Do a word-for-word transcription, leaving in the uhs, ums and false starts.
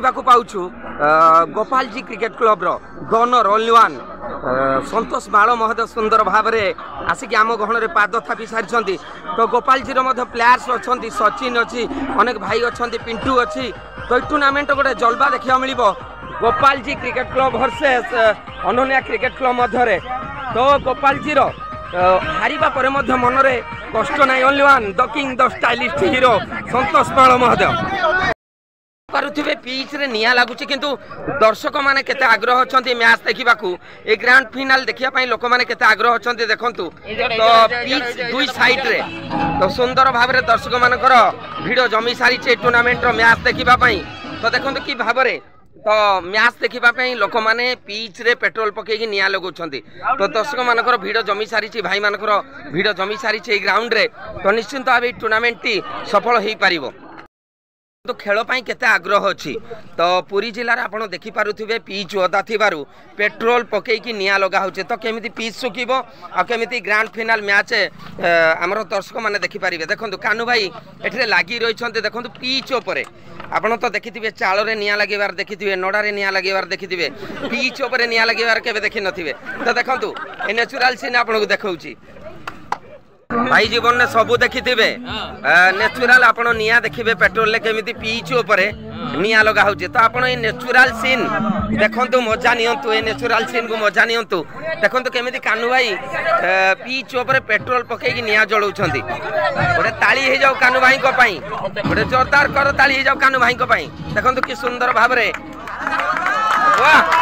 देखा पाऊँ Gopal ji cricket club गनर ओनली वन संतोष माल महोदय सुंदर भाव में आसिक आम गहन पाद थापी सारी तो गोपाल जी प्लेयर्स अच्छा सचिन अच्छी अनेक भाई अच्छा पिंटू अच्छी तो टूर्णामेंट गोटे जलवा देखा मिल Gopal ji cricket club versus Ananya cricket club मध्य तो गोपाल जी हारिबा परे मध्य मनरे कष्ट नाई only one the king the stylist hero Santosh Mal महोदय पारुथिबे पिच रे निया लागुची किंतु दर्शक माने केते आग्रह अछंती मैच देखिबा को ए ग्रांड फाइनल देखिया पई लोक माने केते आग्रह अछंती देखंतु तो पिच दुई साइड रे तो सुंदर भाव रे दर्शक मानकर भिडियो जमी सारी चे टूर्नामेंट रो मैच देखिबा पई तो देखंतु की भाव रे तो मैच देखिबा पई लोक माने पिच रे पेट्रोल पके की निया लगौछंती तो दर्शक मानकर भिडियो जमी सारी चे भाई मानकर भिडियो जमी सारी चे ग्राउंड रे तो निश्चिंत भाबे टूर्नामेंट टी सफल हेई पारिबो तो खेल पाई केते आग्रह अच्छी तो पुरी जिले में आपड़ देखिपे पिच ओदा थी पेट्रोल पकईकि निया लगा होचे तो केमिति पिच सुखिबो आ केमिति ग्रांड फाइनल मैच आमर दर्शक माने देखिपारे देखो कानू भाई एठरे लागी रही देखो पिच उपरे आपड़ तो देखिथिबे चाल रे निया लगेबार देखिथिबे नडा रे निया लगेबार देखिथिबे पिच उपरे निया लगेबार केबे देखि नथिबे तो देखंतु ए नेचुरल सीन आपन को देखौची भाई जीवन ने सबू देखी थे नेचुराल आप निया देखिए पेट्रोल केमी पिच उपरे निया लगा हो तो आप नेचुराल सीन देखु मजा नियंतु ए नेचुराल सीन को मजा नियंतु देखो केमी कानू भाई पिच उपरे पेट्रोल पकईकि निया जलाऊँ गोटे ताली हो जाऊ कानू भाई गोटे जोरदार कर ताली हो जाऊ कानू भाई देखो कि सुंदर भाव वाह